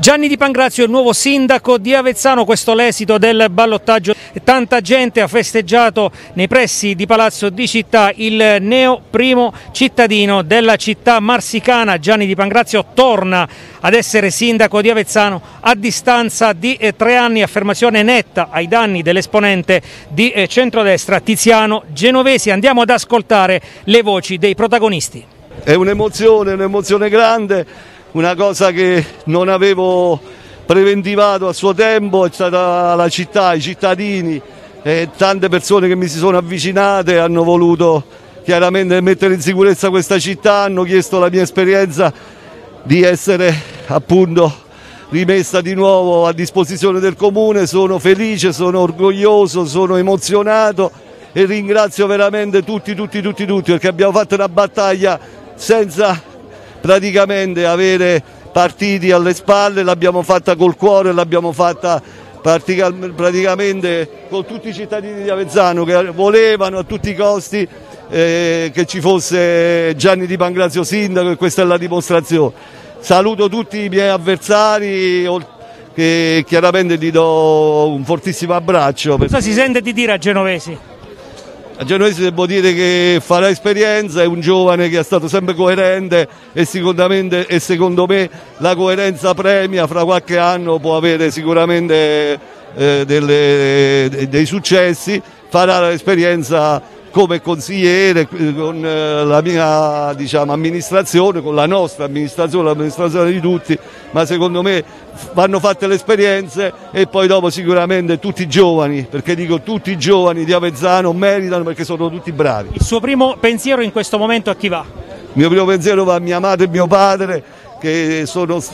Gianni Di Pangrazio, il nuovo sindaco di Avezzano, questo l'esito del ballottaggio. Tanta gente ha festeggiato nei pressi di Palazzo di Città il neo primo cittadino della città marsicana. Gianni Di Pangrazio torna ad essere sindaco di Avezzano a distanza di 3 anni, affermazione netta ai danni dell'esponente di centrodestra Tiziano Genovesi. Andiamo ad ascoltare le voci dei protagonisti. È un'emozione grande. Una cosa che non avevo preventivato a suo tempo è stata la città, i cittadini e tante persone che mi si sono avvicinate, hanno voluto chiaramente mettere in sicurezza questa città, hanno chiesto la mia esperienza di essere appunto rimessa di nuovo a disposizione del comune. Sono felice, sono orgoglioso, sono emozionato e ringrazio veramente tutti perché abbiamo fatto una battaglia senza praticamente avere partiti alle spalle, l'abbiamo fatta col cuore, l'abbiamo fatta praticamente con tutti i cittadini di Avezzano che volevano a tutti i costi che ci fosse Gianni Di Pangrazio sindaco, e questa è la dimostrazione. Saluto tutti i miei avversari che chiaramente gli do un fortissimo abbraccio. Cosa si sente di dire a Genovesi? A Genovesi devo dire che farà esperienza, è un giovane che è stato sempre coerente e secondo me la coerenza premia, fra qualche anno può avere sicuramente dei successi, farà l'esperienza come consigliere con la mia amministrazione, con la nostra amministrazione, l'amministrazione di tutti, ma secondo me vanno fatte le esperienze e poi dopo sicuramente tutti i giovani, perché dico tutti i giovani di Avezzano meritano perché sono tutti bravi. Il suo primo pensiero in questo momento a chi va? Il mio primo pensiero va a mia madre e mio padre che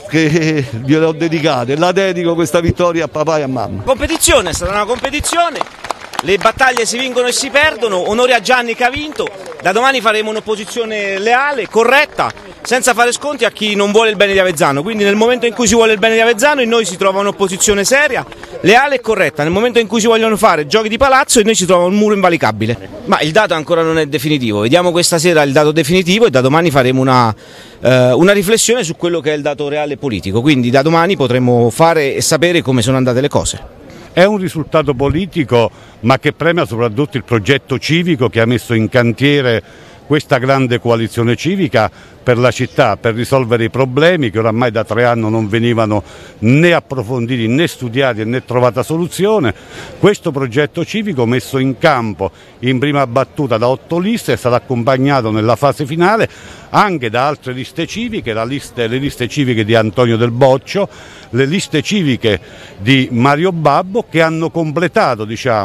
gliele ho dedicate, la dedico questa vittoria a papà e a mamma. Competizione, è stata una competizione. Le battaglie si vincono e si perdono, onore a Gianni che ha vinto, da domani faremo un'opposizione leale, corretta, senza fare sconti a chi non vuole il bene di Avezzano, quindi nel momento in cui si vuole il bene di Avezzano in noi si trova un'opposizione seria, leale e corretta, nel momento in cui si vogliono fare giochi di palazzo in noi si trova un muro invalicabile. Ma il dato ancora non è definitivo, vediamo questa sera il dato definitivo e da domani faremo una riflessione su quello che è il dato reale politico, quindi da domani potremo fare e sapere come sono andate le cose. È un risultato politico, ma che premia soprattutto il progetto civico che ha messo in cantiere questa grande coalizione civica per la città, per risolvere i problemi che oramai da 3 anni non venivano né approfonditi né studiati né trovata soluzione. Questo progetto civico messo in campo in prima battuta da 8 liste è stato accompagnato nella fase finale anche da altre liste civiche, le liste civiche di Antonio Del Boccio, le liste civiche di Mario Babbo, che hanno completato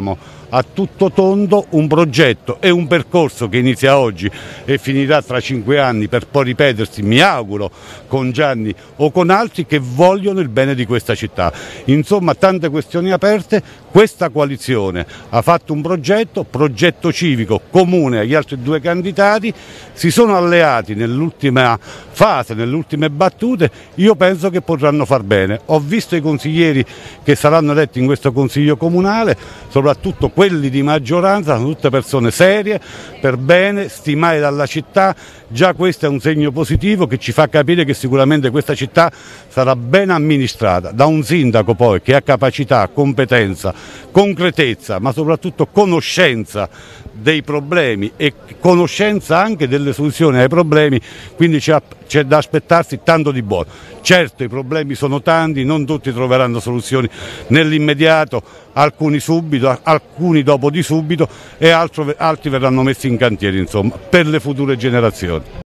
a tutto tondo un progetto e un percorso che inizia oggi e finirà tra 5 anni per poi ripetersi, mi auguro, con Gianni o con altri che vogliono il bene di questa città. Insomma, tante questioni aperte. Questa coalizione ha fatto un progetto civico comune agli altri 2 candidati, si sono alleati nell'ultima fase, nelle ultime battute, io penso che potranno far bene. Ho visto i consiglieri che saranno eletti in questo consiglio comunale, soprattutto quelli di maggioranza, sono tutte persone serie, per bene, stimate dalla città. Già questo è un segno positivo che ci fa capire che sicuramente questa città sarà ben amministrata da un sindaco poi che ha capacità, competenza, concretezza, ma soprattutto conoscenza dei problemi e conoscenza anche delle soluzioni ai problemi, quindi c'è da aspettarsi tanto di buono. Certo, i problemi sono tanti, non tutti troveranno soluzioni nell'immediato, alcuni subito, alcuni dopo di subito e altri verranno messi in cantiere, insomma, per le future generazioni.